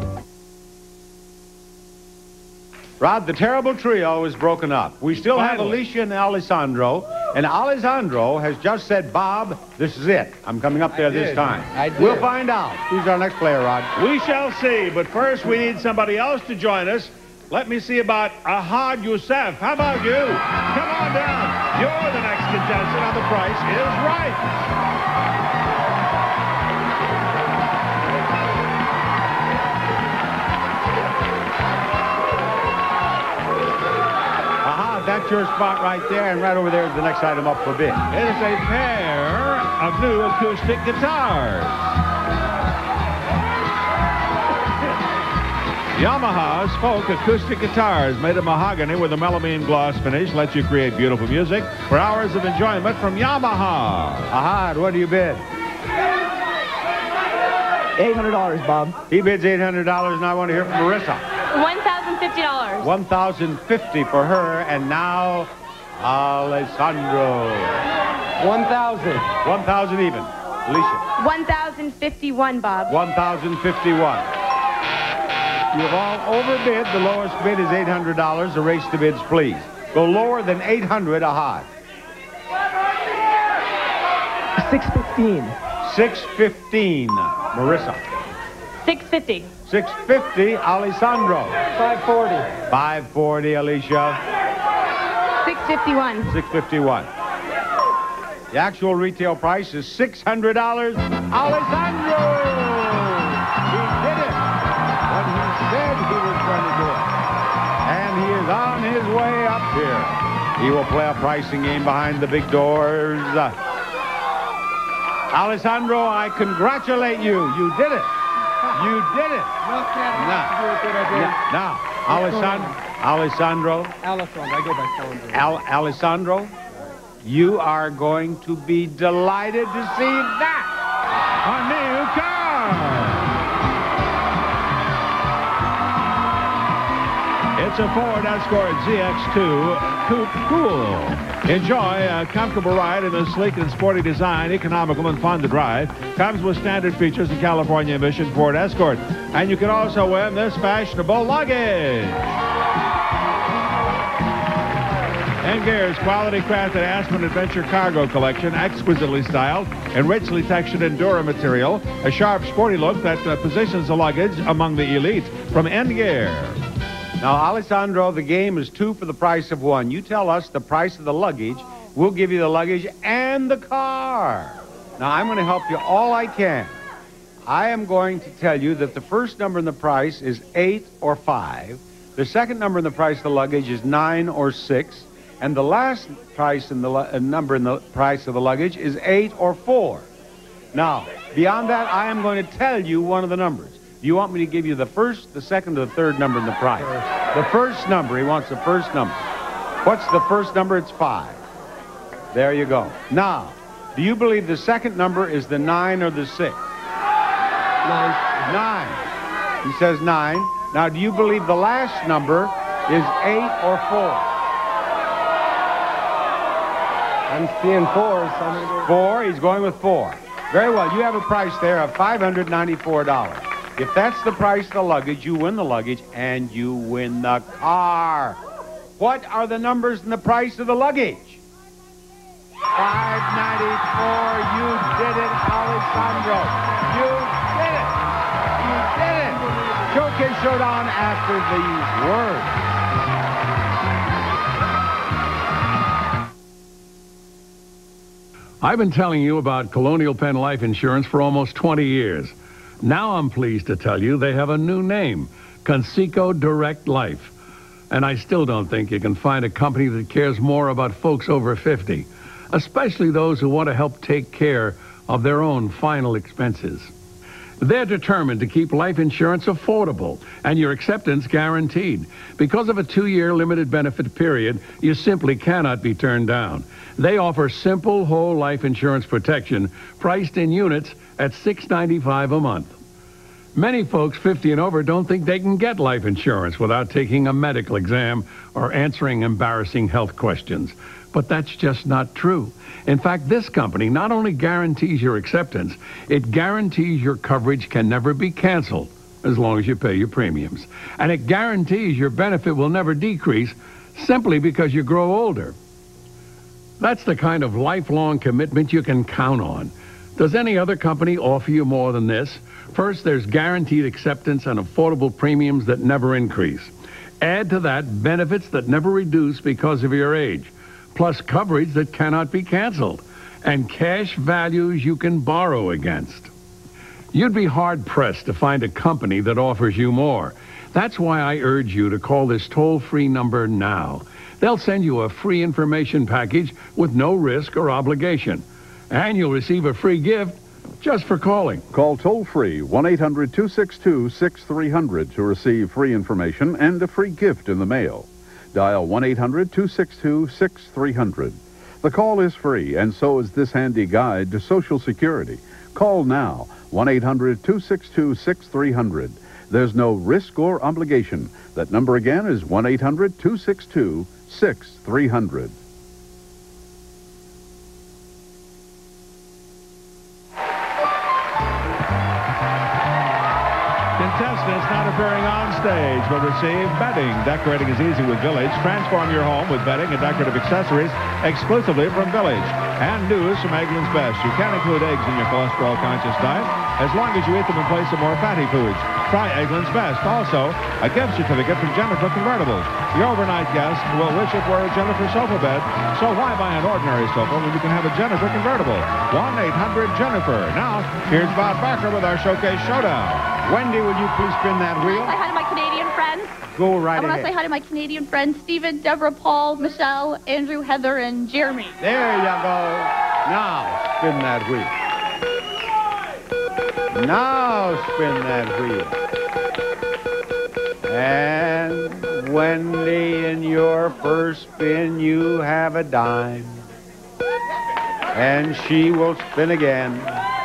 Rod, the terrible trio is broken up. We still have
Finally.
Alicia and Alessandro. And Alessandro has just said, Bob, this is it. I'm coming up there this time. We'll find out. Who's our next player, Rod?
We shall see, but first we need somebody else to join us. Let me see about Ahad Youssef. How about you? Come on down. You're the next contestant on The Price is Right.
That's your spot right there, and right over there is the next item up for bid.
It is a pair of new acoustic guitars. Yamaha's folk acoustic guitars made of mahogany with a melamine gloss finish lets you create beautiful music for hours of enjoyment from Yamaha.
Ahad, what do you bid?
$800, Bob.
He bids $800, and I want to hear from Marissa.
$1,050.
$1,050 for her, and now Alessandro.
1,000.
1,000 even. Alicia.
1,051, Bob.
1,051. You've all overbid. The lowest bid is $800. Erase the bids, please. Go lower than 800, Ahad.
615.
615, Marissa.
650.
650, Alessandro.
540.
540, Alicia.
651.
651. The actual retail price is $600. Alessandro! He did it. What he said he was going to do it. And he is on his way up here. He will play a pricing game behind the big doors. Alessandro, I congratulate you. You did it. You did it. Now, Alessandro.
I go by phone.
Alessandro, you are going to be delighted to see that.
A new car. It's a Ford Escort ZX2 Coupe Cool. Enjoy a comfortable ride in a sleek and sporty design, economical and fun to drive. Comes with standard features in California emission Ford Escort. And you can also win this fashionable luggage. Gear's quality crafted Aspen Adventure cargo collection, exquisitely styled and richly textured Endura material. A sharp, sporty look that positions the luggage among the elite from Gear.
Now, Alessandro, the game is 2 for the price of 1. You tell us the price of the luggage. We'll give you the luggage and the car. Now, I'm going to help you all I can. I am going to tell you that the first number in the price is 8 or 5. The second number in the price of the luggage is 9 or 6. And the last price in the number in the price of the luggage is 8 or 4. Now, beyond that, I am going to tell you one of the numbers. Do you want me to give you the first, the second, or the third number in the price? The first number. He wants the first number. What's the first number? It's 5. There you go. Now, do you believe the second number is the 9 or the 6? 9. 9. He says 9. Now, do you believe the last number is 8 or 4?
I'm seeing 4, so I'm going to go
4. He's going with 4. Very well. You have a price there of $594. If that's the price of the luggage, you win the luggage and you win the car. What are the numbers in the price of the luggage? $594. You did it, Alessandro. You did it. You did it. Showcase Showdown after these words.
I've been telling you about Colonial Penn Life Insurance for almost 20 years. Now I'm pleased to tell you they have a new name, Conseco Direct Life. And I still don't think you can find a company that cares more about folks over 50, especially those who want to help take care of their own final expenses. They're determined to keep life insurance affordable and your acceptance guaranteed. Because of a 2-year limited benefit period, you simply cannot be turned down. They offer simple whole life insurance protection priced in units at $6.95 a month. Many folks 50 and over don't think they can get life insurance without taking a medical exam or answering embarrassing health questions. But that's just not true. In fact, this company not only guarantees your acceptance, it guarantees your coverage can never be canceled as long as you pay your premiums. And it guarantees your benefit will never decrease simply because you grow older. That's the kind of lifelong commitment you can count on. Does any other company offer you more than this? First, there's guaranteed acceptance and affordable premiums that never increase. Add to that benefits that never reduce because of your age, plus coverage that cannot be canceled, and cash values you can borrow against. You'd be hard-pressed to find a company that offers you more. That's why I urge you to call this toll-free number now. They'll send you a free information package with no risk or obligation. And you'll receive a free gift just for calling.
Call toll-free 1-800-262-6300 to receive free information and a free gift in the mail. Dial 1-800-262-6300. The call is free, and so is this handy guide to Social Security. Call now, 1-800-262-6300. There's no risk or obligation. That number again is 1-800-262-6300.
Contestants not appearing on stage will receive bedding. Decorating is easy with Village. Transform your home with bedding and decorative accessories exclusively from Village. And news from Eggland's Best. You can include eggs in your cholesterol-conscious diet as long as you eat them in place of more fatty foods. Try Eggland's Best. Also, a gift certificate from Jennifer Convertibles. Your overnight guest will wish it were a Jennifer sofa bed. So why buy an ordinary sofa when you can have a Jennifer convertible? 1-800-JENNIFER. Now, here's Bob Barker with our Showcase Showdown.
Wendy, will you please spin that wheel?
Say hi to my Canadian friends.
Go right
I want
ahead.
to say hi to my Canadian friends, Stephen, Deborah, Paul, Michelle, Andrew, Heather, and Jeremy.
There you go. Now, spin that wheel. Now, spin that wheel. And Wendy, in your first spin, you have a dime. And she will spin again.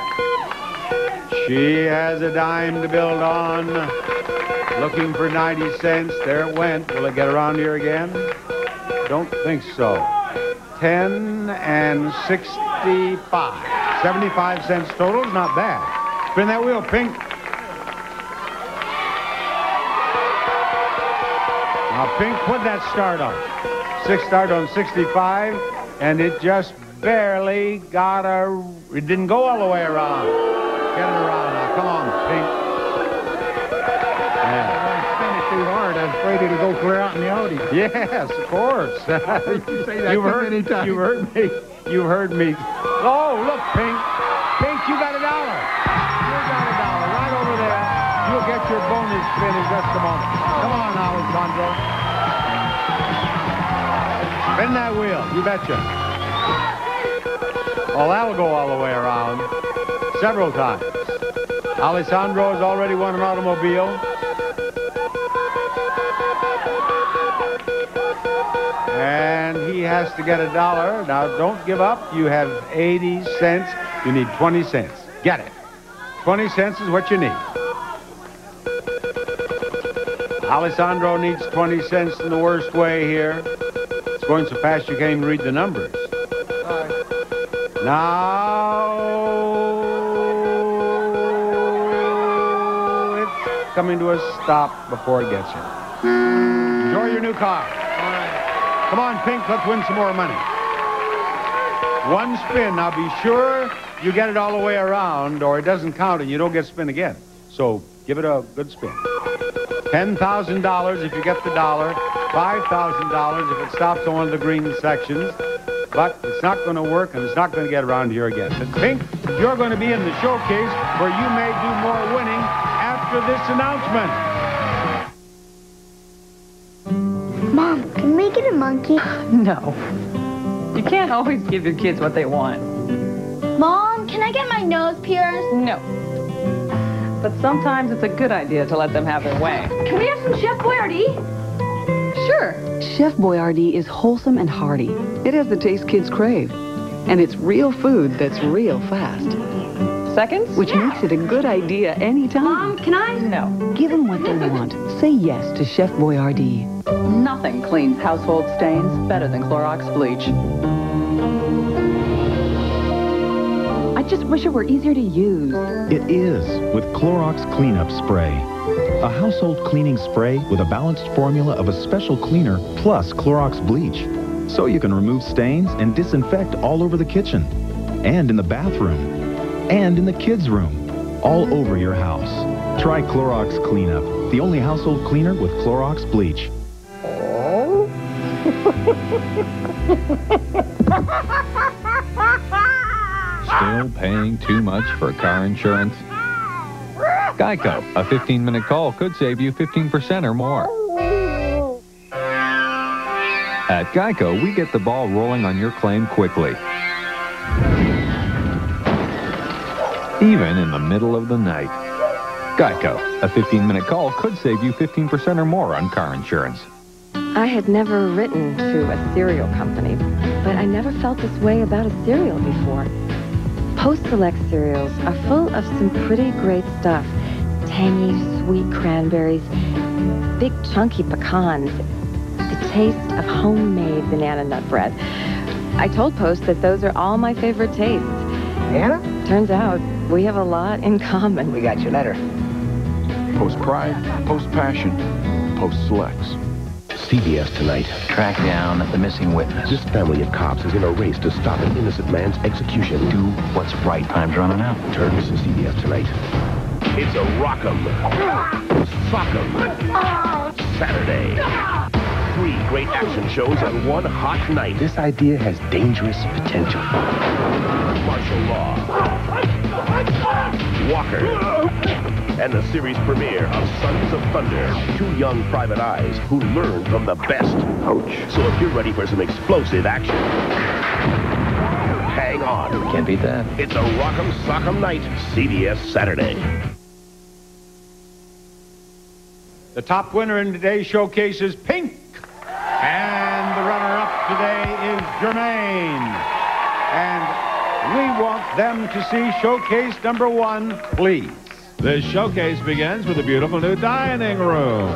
She has a dime to build on. Looking for 90 cents. There it went. Will it get around here again? Don't think so. 10 and 65. 75 cents total. Not bad. Spin that wheel, Pink. Now, Pink, put that start on. Start on 65, and it just barely got it didn't go all the way around. Get it around now. Come on, Pink.
I spin it too hard. I'm afraid it'll go clear out in the audience.
Yes, of course.
You say that too many times.
You've heard me. You've heard me. Oh, look, Pink. Pink, you got $1. You got $1 right over there. You'll get your bonus spin in just a moment. Come on, Alessandro. Spin that wheel. You betcha. Oh, that'll go all the way around. Several times. Alessandro has already won an automobile. And he has to get $1. Now, don't give up. You have 80 cents. You need 20 cents. Get it. 20 cents is what you need. Alessandro needs 20 cents in the worst way here. It's going so fast you can't even read the numbers. Now, it's coming to a stop before it gets here. Enjoy your new car. Come on, Pink, let's win some more money. One spin. Now, be sure you get it all the way around, or it doesn't count and you don't get spin again. So, give it a good spin. $10,000 if you get the $1. $5,000 if it stops on one of the green sections. But it's not going to work, and it's not going to get around here again. But Pink, you're going to be in the showcase where you may do more winning after this announcement.
Mom, can we get a monkey?
No. You can't always give your kids what they want.
Mom, can I get my nose pierced?
No. But sometimes it's a good idea to let them have their way.
Can we have some Chef Boyardee?
Sure.
Chef Boyardee is wholesome and hearty. It has the taste kids crave. And it's real food that's real fast.
Seconds?
Which makes it a good idea anytime.
Mom, can I?
No.
Give them what they want. Say yes to Chef Boyardee.
Nothing cleans household stains better than Clorox bleach. I just wish it were easier to use.
It is with Clorox Cleanup Spray. A household cleaning spray with a balanced formula of a special cleaner plus Clorox bleach. So you can remove stains and disinfect all over the kitchen, and in the bathroom, and in the kids' room, all over your house. Try Clorox Cleanup, the only household cleaner with Clorox bleach.
Still paying too much for car insurance? Geico, a 15-minute call could save you 15% or more. At Geico, we get the ball rolling on your claim quickly. Even in the middle of the night. Geico, a 15-minute call could save you 15% or more on car insurance.
I had never written to a cereal company, but I never felt this way about a cereal before. Post-Select cereals are full of some pretty great stuff. Tangy, sweet cranberries, big chunky pecans, the taste of homemade banana nut bread. I told Post that those are all my favorite tastes.
Anna?
Turns out we have a lot in common.
We got your letter.
Post-Pride, Post-Passion, Post-Selects.
CBS tonight.
Track down the missing witness.
This family of cops is in a race to stop an innocent man's execution.
Do what's right. Time's running out.
Turn to CBS tonight. It's a rock'em, sock'em, Saturday. 3 great action shows on one hot night. This idea has dangerous potential. Martial law. Walker. And the series premiere of Sons of Thunder. 2 young private eyes who learn from the best. Ouch. So if you're ready for some explosive action, hang on.
Can't beat that.
It's a rock'em sock'em night, CBS Saturday.
The top winner in today's showcase is Pink. And the runner-up today is Jermaine. And we want them to see showcase number 1, please.
This showcase begins with a beautiful new dining room.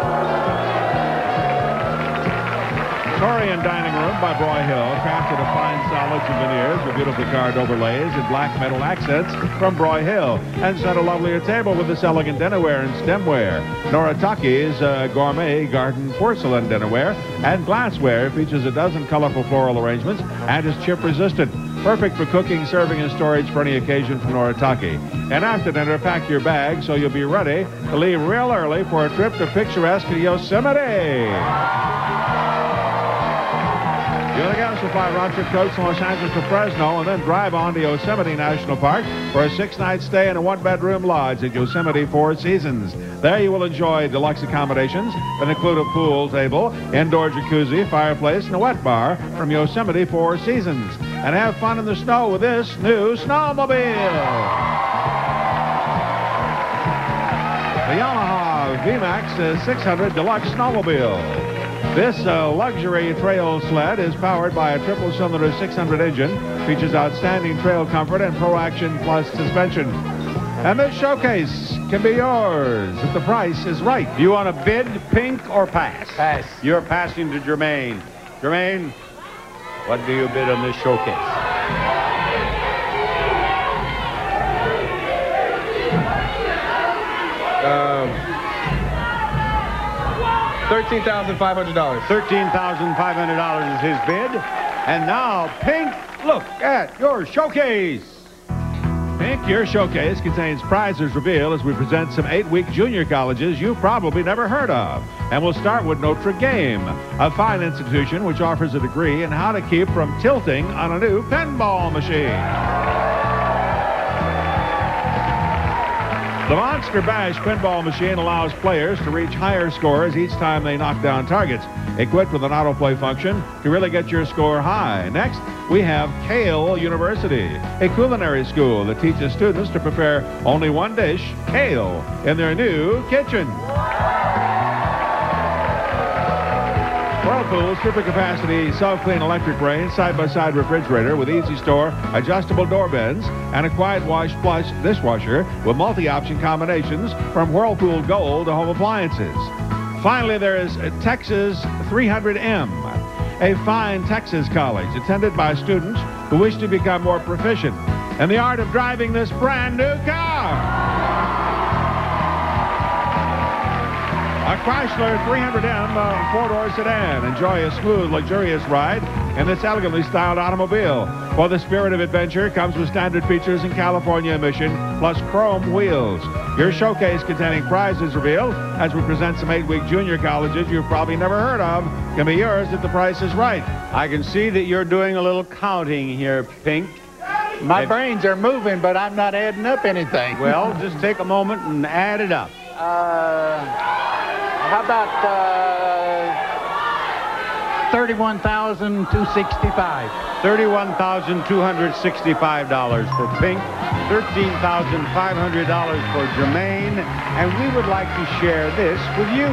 Victorian dining room by Broyhill, crafted of fine solids and veneers with beautifully carved overlays and black metal accents from Broyhill, and set a lovelier table with this elegant dinnerware and stemware. Noritaki's gourmet garden porcelain dinnerware and glassware features a dozen colorful floral arrangements and is chip resistant. Perfect for cooking, serving, and storage for any occasion from Noritake. And after dinner, pack your bag so you'll be ready to leave real early for a trip to picturesque Yosemite. You'll again supply round trip coach from Los Angeles to Fresno and then drive on to Yosemite National Park for a 6-night stay in a 1-bedroom lodge at Yosemite Four Seasons. There you will enjoy deluxe accommodations that include a pool table, indoor jacuzzi, fireplace, and a wet bar from Yosemite Four Seasons. And have fun in the snow with this new snowmobile. The Yamaha VMAX 600 Deluxe Snowmobile. This luxury trail sled is powered by a triple-cylinder 600 engine, features outstanding trail comfort and Pro Action Plus suspension. And this showcase can be yours if the price is right.
Do you want to bid, Pink, or pass?
Pass.
You're passing to Jermaine. Jermaine, what do you bid on this showcase?
$13,500.
$13,500 is his bid. And now, Pink, look at your showcase.
Pink, your showcase contains prizes revealed as we present some 8-week junior colleges you've probably never heard of. And we'll start with Notre Dame, a fine institution which offers a degree in how to keep from tilting on a new pinball machine. The Monster Bash pinball machine allows players to reach higher scores each time they knock down targets, equipped with an autoplay function to really get your score high. Next, we have Kale University, a culinary school that teaches students to prepare only one dish, kale, in their new kitchen. Whirlpool's super-capacity self-clean electric range side-by-side refrigerator with easy store, adjustable door bends, and a quiet wash flush dishwasher with multi-option combinations from Whirlpool Gold to home appliances. Finally, there is Texas 300M, a fine Texas college attended by students who wish to become more proficient in the art of driving this brand new car. A Chrysler 300M four-door sedan. Enjoy a smooth, luxurious ride in this elegantly styled automobile. For the spirit of adventure, comes with standard features and California emission, plus chrome wheels. Your showcase containing prizes revealed as we present some 8-week junior colleges you've probably never heard of can be yours if the price is right.
I can see that you're doing a little counting here, Pink.
My brains are moving, but I'm not adding up anything.
Well, just take a moment and add it up.
How about $31,265?
$31,265 for Pink, $13,500 for Jermaine, and we would like to share this with you.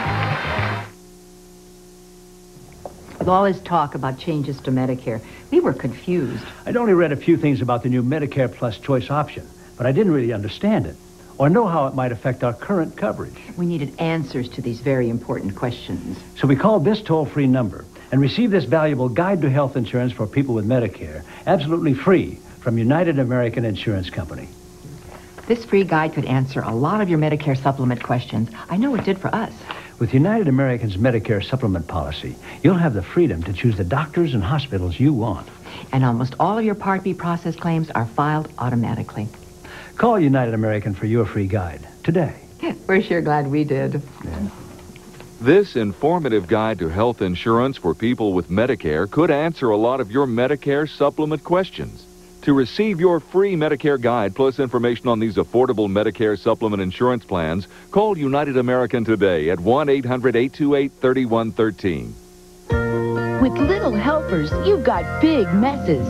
With all this talk about changes to Medicare, we were confused.
I'd only read a few things about the new Medicare Plus choice option, but I didn't really understand it or know how it might affect our current coverage.
We needed answers to these very important questions.
So we called this toll-free number and received this valuable guide to health insurance for people with Medicare, absolutely free, from United American Insurance Company.
This free guide could answer a lot of your Medicare supplement questions. I know it did for us.
With United American's Medicare supplement policy, you'll have the freedom to choose the doctors and hospitals you want.
And almost all of your Part B process claims are filed automatically.
Call United American for your free guide today.
We're sure glad we did.
Yeah.
This informative guide to health insurance for people with Medicare could answer a lot of your Medicare supplement questions. To receive your free Medicare guide plus information on these affordable Medicare supplement insurance plans, call United American today at 1-800-828-3113.
With little helpers, you've got big messes.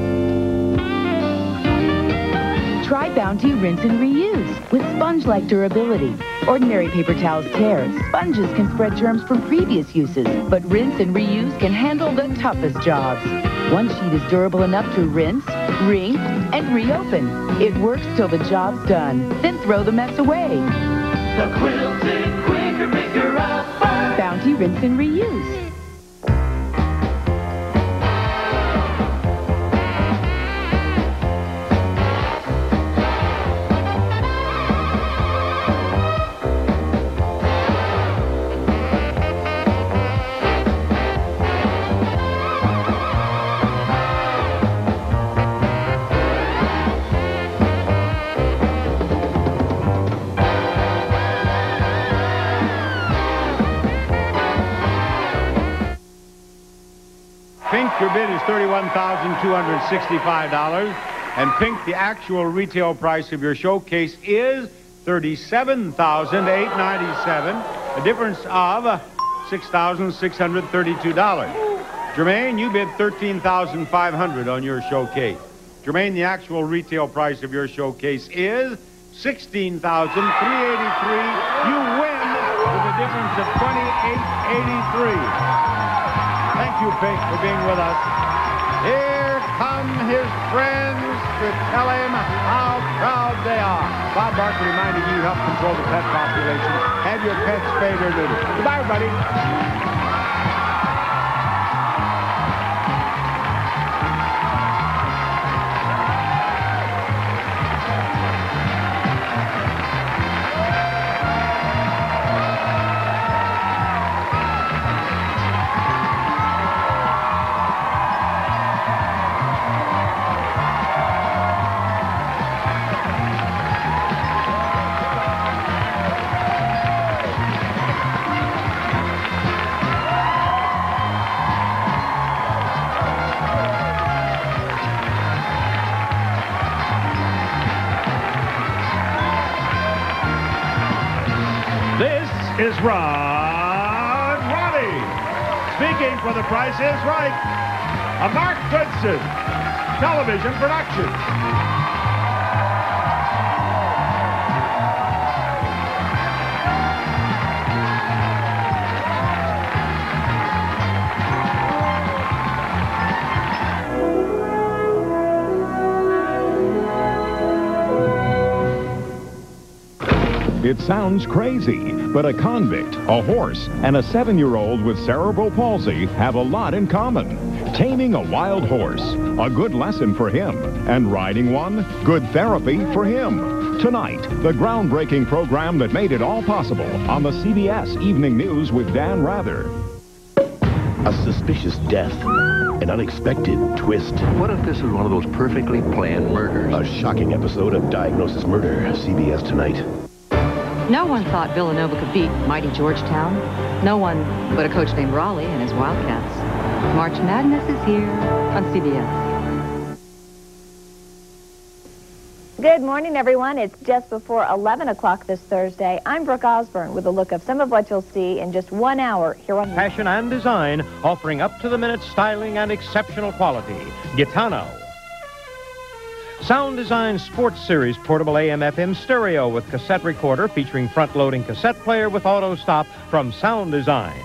Try Bounty Rinse and Reuse with sponge-like durability. Ordinary paper towels tear. Sponges can spread germs from previous uses, but Rinse and Reuse can handle the toughest jobs. One sheet is durable enough to rinse, wring, and reopen. It works till the job's done. Then throw the mess away.
The quilted quicker maker of fun.
Bounty Rinse and Reuse.
Pink, your bid is $31,265. And Pink, the actual retail price of your showcase is $37,897, a difference of $6,632. Jermaine, you bid $13,500 on your showcase. Jermaine, the actual retail price of your showcase is $16,383. You win with a difference of $28,883. Thank you, Pink, for being with us. Here come his friends to tell him how proud they are. Bob Barker reminding you help control the pet population. Have your pets spayed or neutered. Goodbye, everybody.
Is Ron Ronnie. Speaking for The Price is Right, a Mark Goodson television production.
It sounds crazy, but a convict, a horse, and a 7-year-old with cerebral palsy have a lot in common. Taming a wild horse, a good lesson for him, and riding one, good therapy for him. Tonight, the groundbreaking program that made it all possible on the CBS Evening News with Dan Rather.
A suspicious death. An unexpected twist.
What if this is one of those perfectly planned murders?
A shocking episode of Diagnosis Murder, CBS tonight.
No one thought Villanova could beat mighty Georgetown. No one but a coach named Raleigh and his Wildcats. March Madness is here on CBS.
Good morning, everyone. It's just before 11 o'clock this Thursday. I'm Brooke Osborne with a look of some of what you'll see in just 1 hour here on
Fashion and design, offering up-to-the-minute styling and exceptional quality. Gitano. Sound Design Sports Series portable AM/FM stereo with cassette recorder featuring front-loading cassette player with auto stop from Sound Design.